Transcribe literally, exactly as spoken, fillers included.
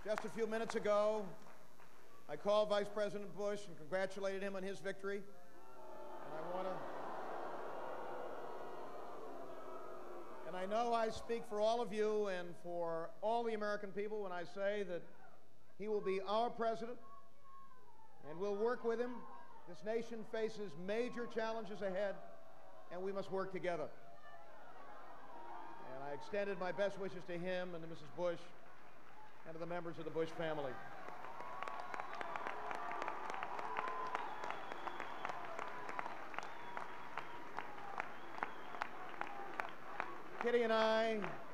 Just a few minutes ago, I called Vice President Bush and congratulated him on his victory. And I want to... And I know I speak for all of you and for all the American people when I say that he will be our president, and we'll work with him. This nation faces major challenges ahead, and we must work together. And I extended my best wishes to him and to Missus Bush and to the members of the Bush family. Kitty and I